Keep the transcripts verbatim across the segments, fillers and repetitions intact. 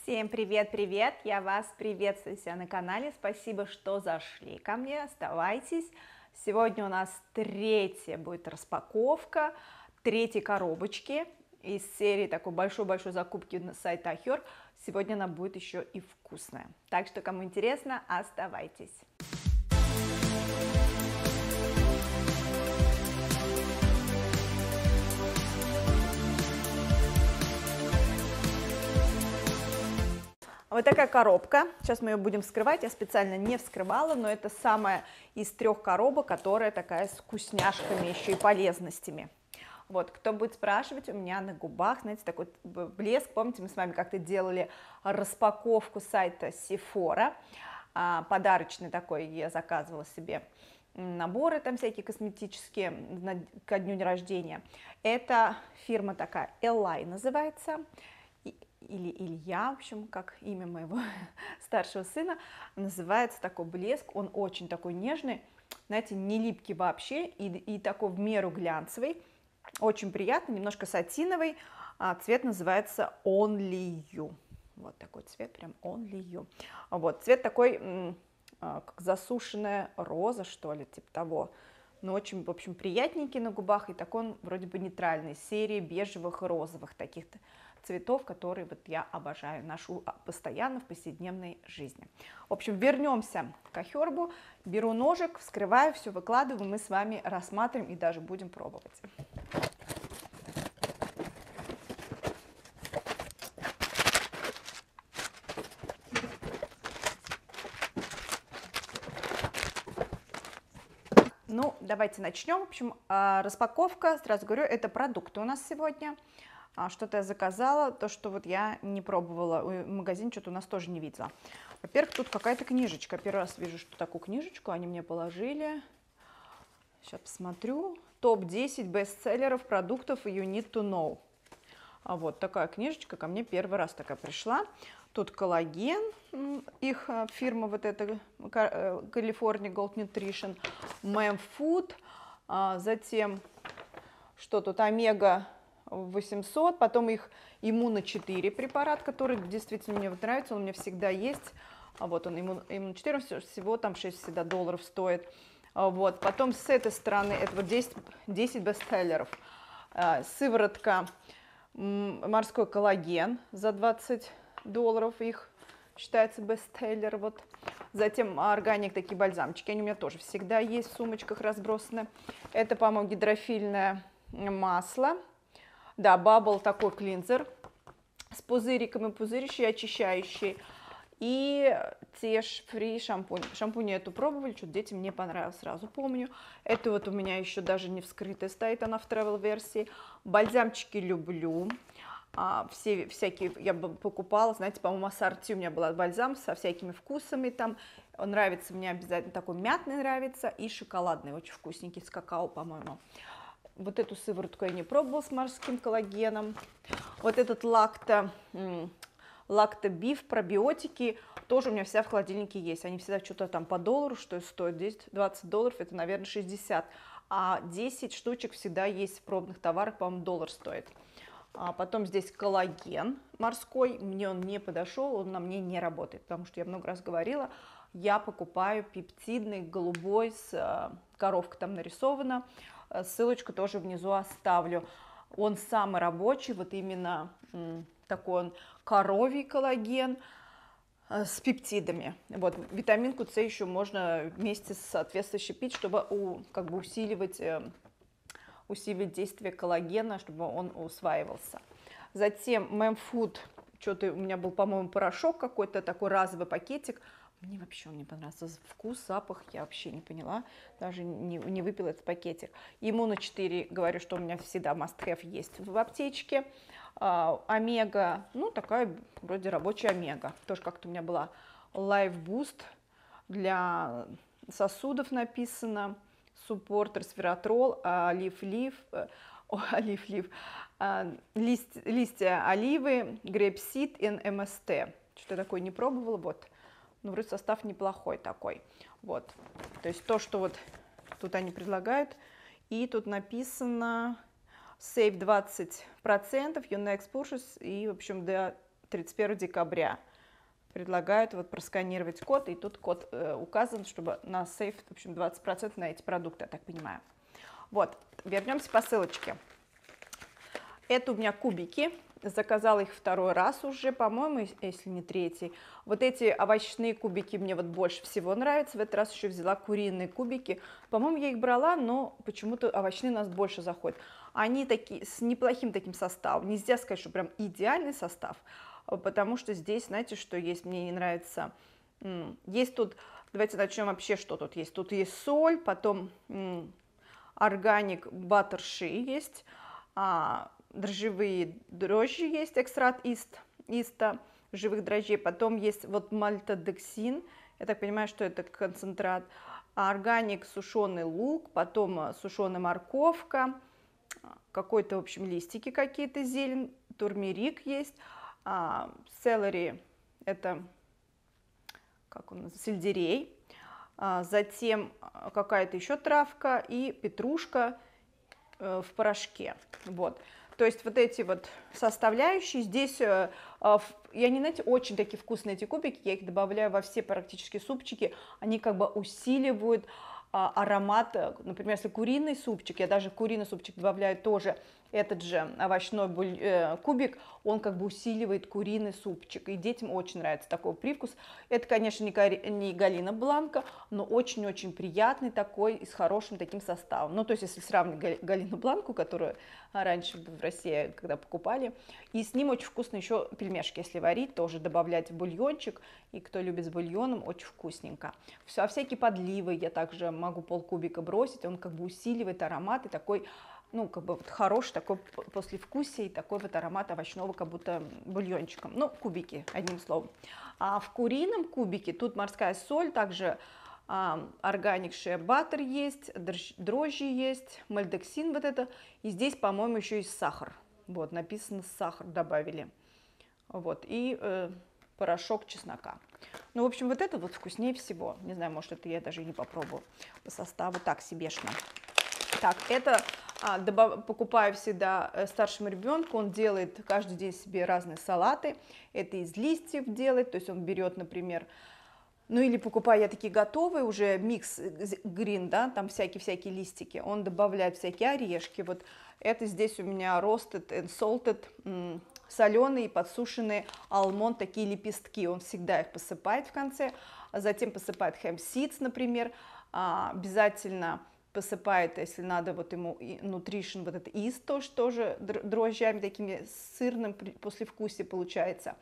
Всем привет-привет! Я вас приветствую себя на канале. Спасибо, что зашли ко мне. Оставайтесь. Сегодня у нас третья будет распаковка третьей коробочки из серии такой большой-большой закупки на сайт Ахер. Сегодня она будет еще и вкусная. Так что, кому интересно, оставайтесь. Вот такая коробка. Сейчас мы ее будем вскрывать. Я специально не вскрывала, но это самая из трех коробок, которая такая с вкусняшками, еще и полезностями. Вот, кто будет спрашивать, у меня на губах, знаете, такой блеск. Помните, мы с вами как-то делали распаковку сайта Sephora. Подарочный такой я заказывала себе. Наборы там всякие косметические ко дню рождения. Это фирма такая, Элай называется. Или Илья, в общем, как имя моего старшего сына, называется такой блеск, он очень такой нежный, знаете, не липкий вообще, и, и такой в меру глянцевый, очень приятный, немножко сатиновый, а цвет называется Only You, вот такой цвет, прям Only You, вот, цвет такой, как засушенная роза, что ли, типа того, но очень, в общем, приятненький на губах, и такой он вроде бы нейтральный, серии бежевых и розовых таких-то цветов, которые вот я обожаю, ношу постоянно в повседневной жизни. В общем, вернемся к Ахербу, беру ножик, вскрываю, все выкладываю, мы с вами рассматриваем и даже будем пробовать. Ну, давайте начнем. В общем, распаковка, сразу говорю, это продукты у нас сегодня. Что-то я заказала, то, что вот я не пробовала, в магазине что-то у нас тоже не видела. Во-первых, тут какая-то книжечка. Первый раз вижу, что такую книжечку они мне положили. Сейчас посмотрю. топ десять бестселлеров продуктов You Need to Know. А вот такая книжечка ко мне первый раз такая пришла. Тут коллаген, их фирма вот эта, California Gold Nutrition, Mem Food, затем, что тут, омега восемьсот, потом их иммуно четыре препарат, который действительно мне вот нравится, он у меня всегда есть, а вот он иммуно четыре, всего там шесть всегда долларов стоит, вот, потом с этой стороны это вот десять, десять бестселлеров, сыворотка морской коллаген за двадцать долларов, их считается бестселлер, вот, затем органик, такие бальзамчики, они у меня тоже всегда есть в сумочках разбросаны, это, по-моему, гидрофильное масло. Да, Bubble такой клинзер с пузыриками, пузырящий, очищающий. И Теш Фри шампунь. Шампунь я эту пробовали, что-то детям не понравилось, сразу помню. Это вот у меня еще даже не вскрытая стоит, она в travel версии. Бальзамчики люблю. А, все всякие я покупала, знаете, по-моему, ассорти у меня была бальзам со всякими вкусами там. Он нравится мне обязательно, такой мятный нравится и шоколадный, очень вкусненький, с какао, по-моему. Вот эту сыворотку я не пробовала с морским коллагеном. Вот этот лакто, лактобиф, пробиотики, тоже у меня вся в холодильнике есть. Они всегда что-то там по доллару, что стоит десять-двадцать долларов, это, наверное, шестьдесят. А десять штучек всегда есть в пробных товарах, по-моему, доллар стоит. А потом здесь коллаген морской, мне он не подошел, он на мне не работает, потому что я много раз говорила, я покупаю пептидный, голубой, с коровкой там нарисована. Ссылочку тоже внизу оставлю. Он самый рабочий, вот именно такой он коровий коллаген с пептидами. Вот витаминку С еще можно вместе с соответствующей пить, чтобы у, как бы усиливать, усиливать действие коллагена, чтобы он усваивался. Затем Mem Food, что-то у меня был, по-моему, порошок какой-то, такой разовый пакетик. Мне вообще он не понравился. Вкус, запах я вообще не поняла. Даже не, не выпила этот пакетик. иммуно четыре, говорю, что у меня всегда must-have есть в аптечке. А, омега, ну такая вроде рабочая омега. Тоже как-то у меня была Life Boost для сосудов написано. Суппорт, ресвератрол, олив-лив, олив-лив, лист, листья оливы, грейпсид и эм эс тэ. Что-то такое не пробовала, вот. Ну, вроде состав неплохой такой, вот, то есть то, что вот тут они предлагают, и тут написано save двадцать процентов, your next purchase, и, в общем, до тридцать первого декабря. Предлагают вот просканировать код, и тут код э, указан, чтобы на сейф, в общем, двадцать процентов на эти продукты, я так понимаю. Вот, вернемся по ссылочке. Это у меня кубики, заказала их второй раз уже, по-моему, если не третий. Вот эти овощные кубики мне вот больше всего нравятся, в этот раз еще взяла куриные кубики. По-моему, я их брала, но почему-то овощные у нас больше заходят. Они такие, с неплохим таким составом, нельзя сказать, что прям идеальный состав, потому что здесь, знаете, что есть, мне не нравится, есть тут, давайте начнем вообще, что тут есть. Тут есть соль, потом органик баттерши есть, а, дрожжевые дрожжи есть, экстракт ист, иста, живых дрожжей, потом есть вот мальтодексин, я так понимаю, что это концентрат, органик сушеный лук, потом сушеная морковка, какой-то, в общем, листики какие-то, зелень, турмерик есть, а, селери, это, как он называется, сельдерей, а, затем какая-то еще травка и петрушка э, в порошке, вот. То есть вот эти вот составляющие здесь, э, э, я не, знаете, очень такие вкусные эти кубики, я их добавляю во все практически супчики, они как бы усиливают аромат, например, если куриный супчик, я даже куриный супчик добавляю тоже этот же овощной буль, э, кубик, он как бы усиливает куриный супчик, и детям очень нравится такой привкус. Это, конечно, не, не Галина Бланка, но очень-очень приятный такой и с хорошим таким составом. Ну, то есть, если сравнивать Галину Бланку, которую раньше в России, когда покупали, и с ним очень вкусно еще пельмешки, если варить, тоже добавлять в бульончик, и кто любит с бульоном, очень вкусненько. Все, а всякие подливы я также могу полкубика бросить, он как бы усиливает аромат и такой, ну, как бы вот хороший такой послевкусие, и такой вот аромат овощного, как будто бульончиком. Ну, кубики, одним словом. А в курином кубике тут морская соль, также а, органик шеа баттер есть, дрожжи есть, мальдексин вот это. И здесь, по-моему, еще есть сахар. Вот, написано сахар добавили. Вот, и э, порошок чеснока. Ну, в общем, вот это вот вкуснее всего. Не знаю, может, это я даже и не попробую по составу. Так, себешно. Так, это а, добав... покупаю всегда старшему ребенку, он делает каждый день себе разные салаты, это из листьев делает, то есть он берет, например, ну или покупаю я такие готовые уже, микс грин, да, там всякие-всякие листики, он добавляет всякие орешки, вот это здесь у меня roasted and salted, соленые и подсушенные алмонд, такие лепестки, он всегда их посыпает в конце, а затем посыпает hemp seeds, например, а, обязательно посыпает, если надо, вот ему nutrition, вот это из тоже, тоже дрожжами такими, сырным послевкусие получается.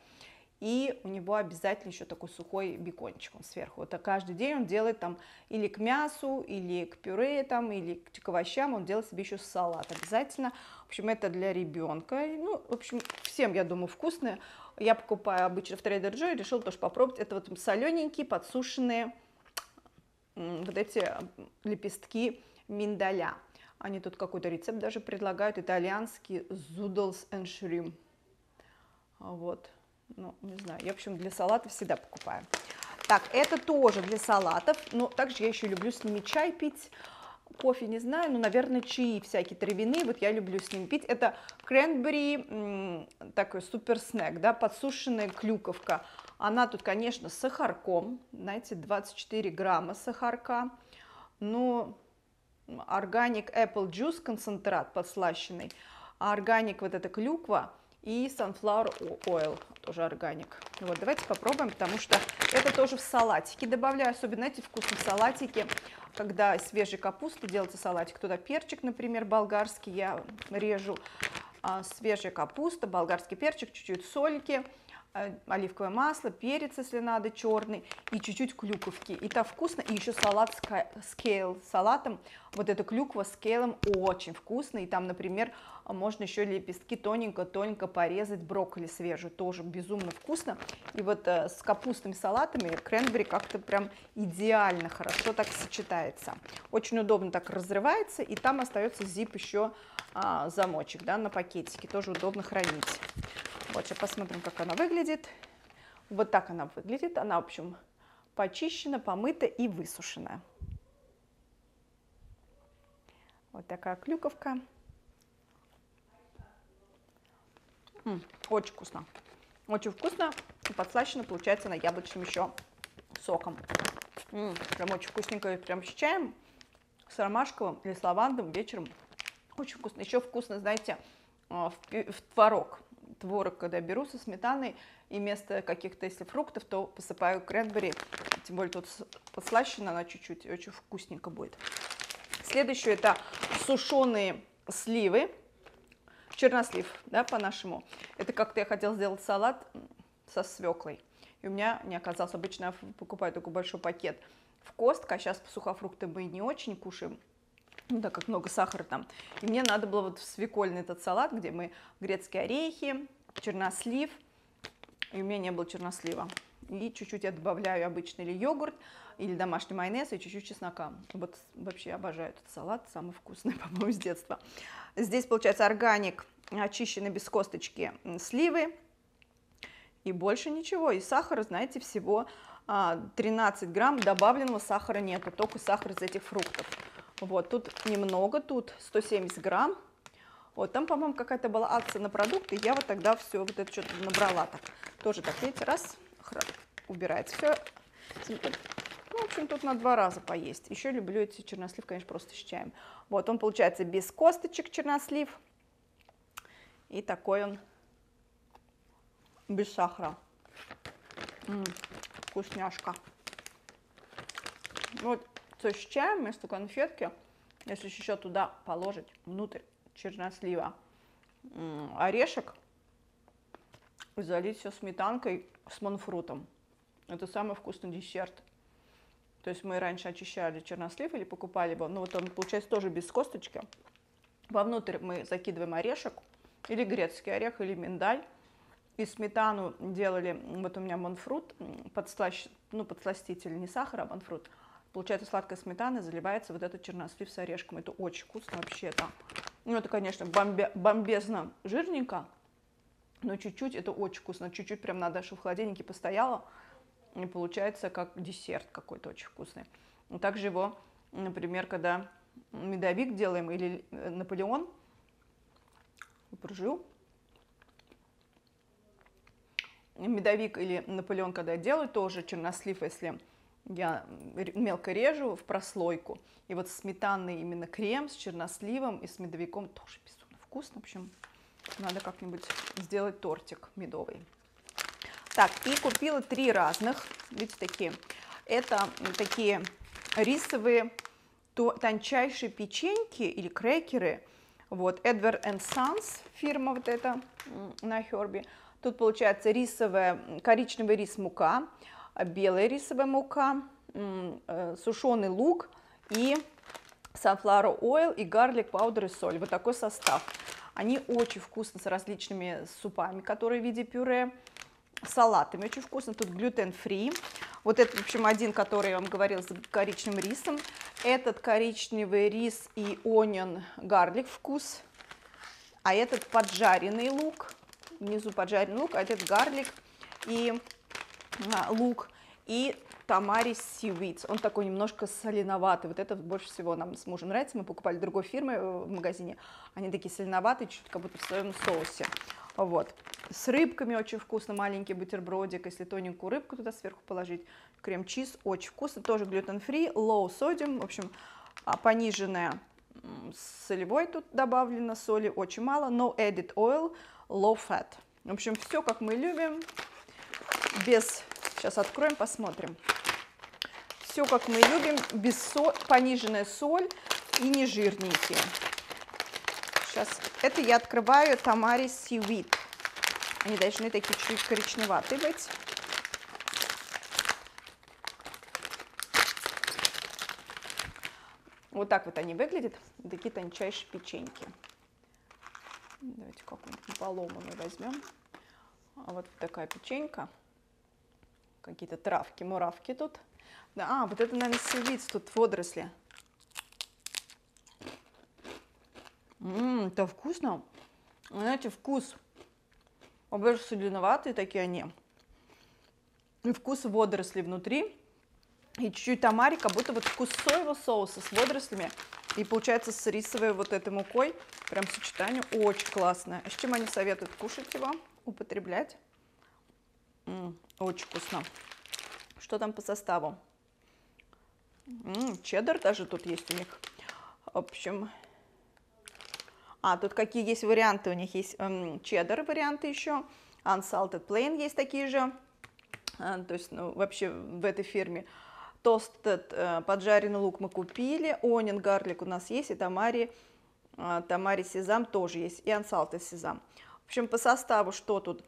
И у него обязательно еще такой сухой бекончик он сверху. Вот, а каждый день он делает там или к мясу, или к пюре, там, или к овощам, он делает себе еще салат обязательно. В общем, это для ребенка. Ну, в общем, всем, я думаю, вкусное. Я покупаю обычно в Trader Joe и решила тоже попробовать. Это вот солененькие, подсушенные вот эти лепестки миндаля. Они тут какой-то рецепт даже предлагают, итальянский zoodles and shrimp. Вот, ну, не знаю, я, в общем, для салата всегда покупаю. Так, это тоже для салатов, но также я еще люблю с ними чай пить, кофе, не знаю, но, наверное, чаи всякие травяные, вот я люблю с ними пить. Это кренбери, такой супер снэк, да, подсушенная клюковка. Она тут, конечно, с сахарком, знаете, двадцать четыре грамма сахарка, но органик apple juice концентрат подслащенный, а органик вот эта клюква и sunflower oil, тоже органик. Вот, давайте попробуем, потому что это тоже в салатике добавляю, особенно, знаете, вкусно в салатике, когда из свежей капусты делается салатик, туда перчик, например, болгарский я режу, а, свежая капуста, болгарский перчик, чуть-чуть сольки, оливковое масло, перец, если надо, черный, и чуть-чуть клюковки. И так вкусно. И еще салат с кейл салатом. Вот эта клюква с кейлом очень вкусно. И там, например, можно еще лепестки тоненько-тоненько порезать, брокколи свежую. Тоже безумно вкусно. И вот э, с капустными салатами кренбери как-то прям идеально хорошо так сочетается. Очень удобно так разрывается. И там остается зип еще а, замочек, да, на пакетике. Тоже удобно хранить. Вот, сейчас посмотрим, как она выглядит. Вот так она выглядит. Она, в общем, почищена, помыта и высушена. Вот такая клюковка. М-м, очень вкусно. Очень вкусно и подслащено получается на яблочном еще соком. М-м, прям очень вкусненько, прям с чаем, с ромашковым или с лавандом вечером. Очень вкусно. Еще вкусно, знаете, в, в творог. Творог, когда я беру со сметаной, и вместо каких-то, если фруктов, то посыпаю кренбери. Тем более тут подслащено она чуть-чуть, очень вкусненько будет. Следующее это сушеные сливы. Чернослив, да, по-нашему. Это как-то я хотела сделать салат со свеклой. И у меня не оказалось. Обычно я покупаю такой большой пакет в Костко, а сейчас сухофрукты мы не очень кушаем, ну, так как много сахара там. И мне надо было вот свекольный этот салат, где мы грецкие орехи, чернослив, и у меня не было чернослива. И чуть-чуть я добавляю обычный или йогурт, или домашний майонез, и чуть-чуть чеснока. Вот вообще я обожаю этот салат, самый вкусный, по-моему, с детства. Здесь получается органик, очищенный без косточки сливы, и больше ничего. И сахара, знаете, всего тринадцать грамм, добавленного сахара нету, только сахар из этих фруктов. Вот, тут немного, тут сто семьдесят грамм. Вот, там, по-моему, какая-то была акция на продукты, я вот тогда все вот это что-то набрала так. Тоже так, видите, раз, убирается все. Ну, в общем, тут на два раза поесть. Еще люблю эти чернослив, конечно, просто с чаем. Вот, он получается без косточек чернослив. И такой он без сахара. М-м, вкусняшка. Вот, то есть с чаем вместо конфетки, если еще туда положить внутрь чернослива м-м, орешек, и залить все сметанкой с монфрутом. Это самый вкусный десерт. То есть мы раньше очищали чернослив или покупали его, но вот он получается тоже без косточки. Вовнутрь мы закидываем орешек, или грецкий орех, или миндаль. И сметану делали, вот у меня монфрут, подслащ, ну, подсластитель, не сахар, а монфрут. Получается сладкая сметана, заливается вот этот чернослив с орешком. Это очень вкусно вообще-то. Ну, это, конечно, бомбе, бомбезно жирненько, но чуть-чуть это очень вкусно. Чуть-чуть прям надо, чтобы в холодильнике постояло. И получается как десерт какой-то очень вкусный. Также его, например, когда медовик делаем или Наполеон, прожил. Медовик или Наполеон, когда я делаю, тоже чернослив, если я мелко режу в прослойку. И вот сметанный именно крем с черносливом и с медовиком тоже безумно вкусно. В общем, надо как-нибудь сделать тортик медовый. Так, и купила три разных, видите, такие. Это такие рисовые тончайшие печеньки или крекеры. Вот, Edward энд Sons, фирма вот эта на Херби. Тут получается рисовая, коричневый рис мука, белая рисовая мука, сушеный лук и sunflower oil и garlic powder и соль. Вот такой состав. Они очень вкусны с различными супами, которые в виде пюре. Салатами очень вкусно, тут глютен-фри. Вот это, в общем, один, который я вам говорила, с коричневым рисом. Этот коричневый рис и onion garlic вкус. А этот поджаренный лук. Внизу поджаренный лук, а этот гарлик и а, лук. И тамари seaweed. Он такой немножко соленоватый. Вот это больше всего нам с мужем нравится. Мы покупали другой фирмы в магазине. Они такие соленоватые, чуть как будто в своем соусе. Вот. С рыбками очень вкусно, маленький бутербродик, если тоненькую рыбку туда сверху положить. Крем-чиз очень вкусно, тоже глютен-фри, low sodium, в общем, пониженная солевой тут добавлено, соли очень мало, no added oil, low fat. В общем, все как мы любим, без, сейчас откроем, посмотрим. Все как мы любим, без соль, пониженная соль и не жирненькие. Сейчас, это я открываю тамари seaweed. Они должны такие чуть коричневатые быть. Вот так вот они выглядят. Такие тончайшие печеньки. Давайте какую-нибудь поломанную возьмем. А вот такая печенька. Какие-то травки, муравки тут. Да, а, вот это, наверное, seaweed, тут водоросли. Ммм, это вкусно. Знаете, вкус. Больше соленоватые такие они. И вкус водорослей внутри. И чуть-чуть тамари, как будто вот вкус соевого соуса с водорослями. И получается с рисовой вот этой мукой. Прям сочетание очень классное. А с чем они советуют кушать его, употреблять? М-м, очень вкусно. Что там по составу? М-м, чеддер даже тут есть у них. В общем, а, тут какие есть варианты? У них есть эм, чеддер варианты еще, unsalted plain есть такие же. А, то есть, ну, вообще в этой фирме. Toasted, э, поджаренный лук мы купили, onion, гарлик у нас есть, и тамари, э, тамари сезам тоже есть, и unsalted сезам. В общем, по составу что тут?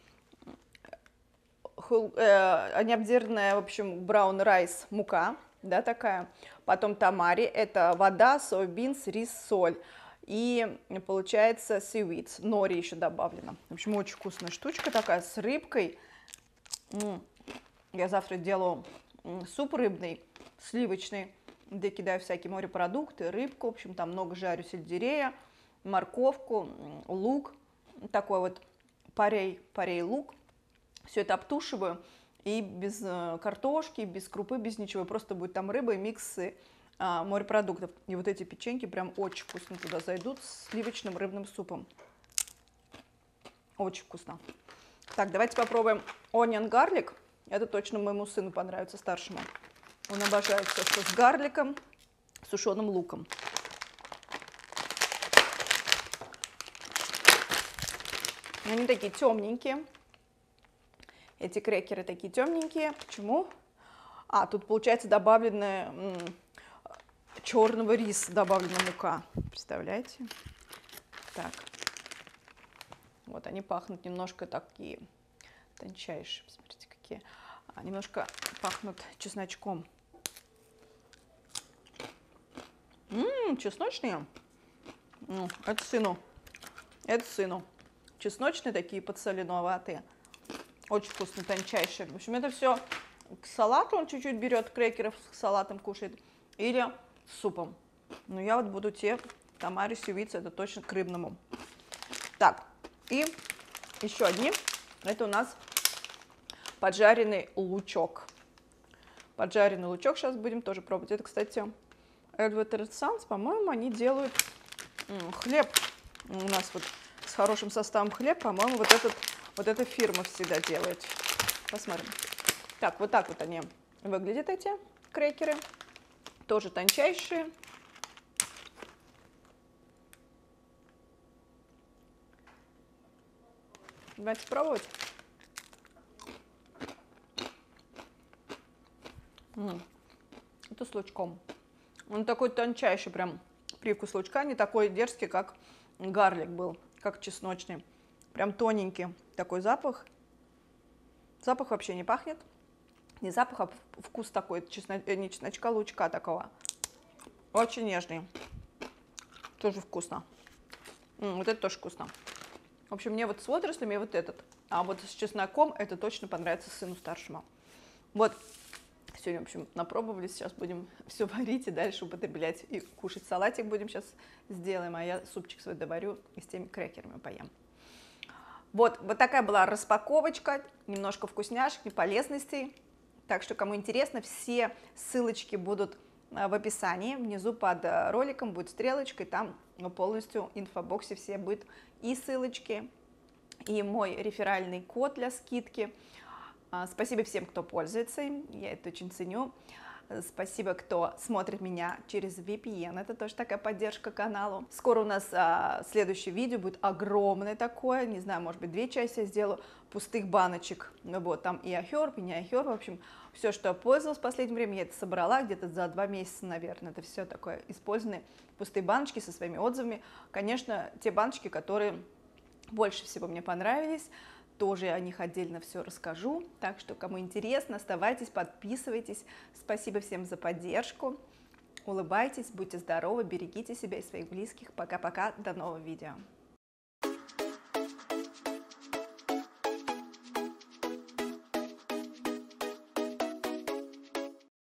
Хул, э, необдирная, в общем, браун райс, мука, да, такая. Потом тамари, это вода, соябинс, рис, соль. И получается seaweeds, нори еще добавлено. В общем, очень вкусная штучка такая, с рыбкой. М-м. Я завтра делаю суп рыбный, сливочный, где кидаю всякие морепродукты, рыбку, в общем, там много жарю сельдерея, морковку, лук, такой вот парей, парей лук. Все это обтушиваю, и без картошки, без крупы, без ничего, просто будет там рыба и миксы а, морепродуктов. И вот эти печеньки прям очень вкусно туда зайдут с сливочным рыбным супом. Очень вкусно. Так, давайте попробуем onion garlic. Это точно моему сыну понравится, старшему. Он обожает все, что с гарликом, сушеным луком. Они такие темненькие. Эти крекеры такие темненькие. Почему? А, тут, получается, добавленная черного риса, добавлена мука. Представляете? Так. Вот они пахнут немножко такие тончайшие. Посмотрите, какие. А, немножко пахнут чесночком. Ммм, чесночные. Ну, это сыну. Это сыну. Чесночные такие, подсоленоватые. Очень вкусные, тончайшие. В общем, это все к салату он чуть-чуть берет, крекеров с салатом кушает. Или с супом. Но я вот буду те тамари севицы, это точно к рыбному. Так, и еще одни. Это у нас поджаренный лучок. Поджаренный лучок сейчас будем тоже пробовать. Это, кстати, Edward Sons, по-моему, они делают м, хлеб. У нас вот с хорошим составом хлеб, по-моему, вот, этот, вот эта фирма всегда делает. Посмотрим. Так, вот так вот они выглядят, эти крекеры. Тоже тончайшие. Давайте пробовать. М-м. Это с лучком. Он такой тончайший, прям привкус лучка, не такой дерзкий, как гарлик был, как чесночный. Прям тоненький такой запах. Запах вообще не пахнет. Не запах, а вкус такой, чесно... не чесночка, лучка такого. Очень нежный. Тоже вкусно. М-м, вот это тоже вкусно. В общем, мне вот с водорослями вот этот. А вот с чесноком это точно понравится сыну старшему. Вот. Сегодня, в общем, напробовались, сейчас будем все варить и дальше употреблять. И кушать салатик будем сейчас сделаем, а я супчик свой доварю и с теми крекерами поем. Вот, вот такая была распаковочка, немножко вкусняшек и полезностей. Так что, кому интересно, все ссылочки будут в описании. Внизу под роликом будет стрелочка, и там полностью в инфобоксе все будет и ссылочки, и мой реферальный код для скидки. Спасибо всем, кто пользуется им, я это очень ценю. Спасибо, кто смотрит меня через ви пи эн, это тоже такая поддержка каналу. Скоро у нас а, следующее видео будет огромное такое, не знаю, может быть, две части я сделаю, пустых баночек. Ну вот, там и ахерб, и не ахерб, в общем, все, что я пользовалась в последнее время, я это собрала где-то за два месяца, наверное. Это все такое использованные пустые баночки со своими отзывами. Конечно, те баночки, которые больше всего мне понравились, тоже о них отдельно все расскажу. Так что, кому интересно, оставайтесь, подписывайтесь. Спасибо всем за поддержку. Улыбайтесь, будьте здоровы, берегите себя и своих близких. Пока-пока, до нового видео.